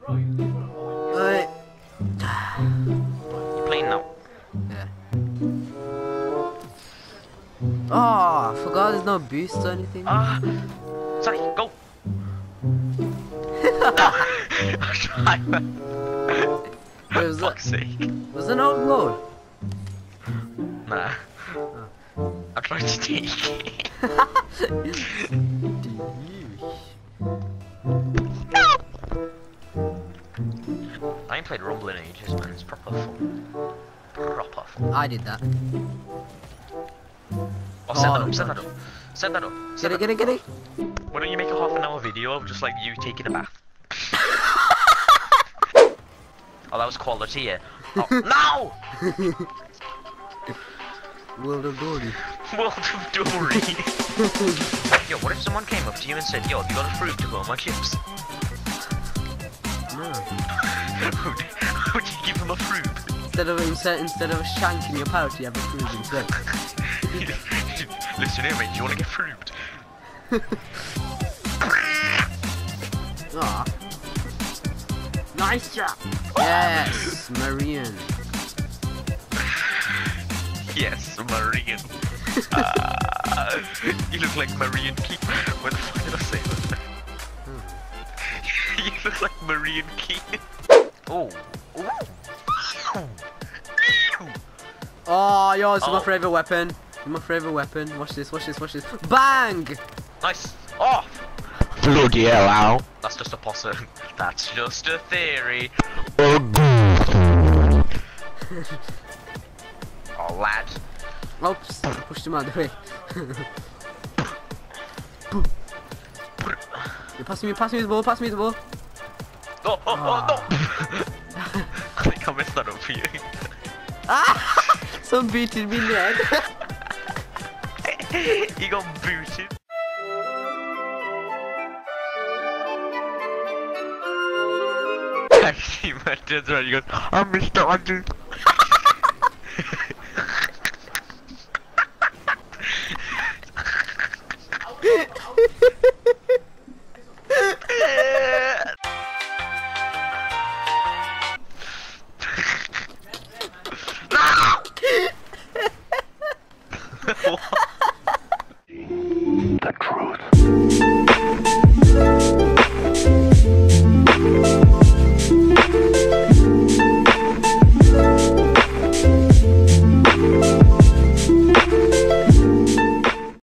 Wait. You playing now? Yeah. Oh, I forgot there's no boost or anything. Sorry, go. Wait, was Fuck's sake. Was it not load? Nah. I tried to take it. I ain't played Rumble in ages, man. It's proper fun. Proper fun. I did that. Oh, set that up, set that up. Set that up. Get it, get it. Why don't you make a half-an-hour video of just like you taking a bath? Oh, that was quality, yeah. Oh, no! World of Dory. World of Dory. Yo, what if someone came up to you and said, yo, have you got a fruit to put on my chips? No. Would you give them a fruit? Instead of a shank in your pouch, you have a fruit instead. Listen here, mate, do you want to get fruit? Aw. Nice job! Yes, Marian. Yes, Marian. You look like Marian Key. What the fuck did I say that? You look like Marian Key. Oh. Oh, yo, it's my favourite weapon. My favourite weapon. Watch this, watch this, watch this. Bang! Nice. Oh! Bloody hell, ow. That's just a possum. That's just a theory. Oh, Oh, lad. Oops, pushed him out of the way. You pass me the ball, pass me the ball. Oh, oh, oh, no! I think I messed that up for you. Ah! Some beating me in the head. He got booted. Actually, man, turns around, he goes, I'm Mr. Andrew. the truth.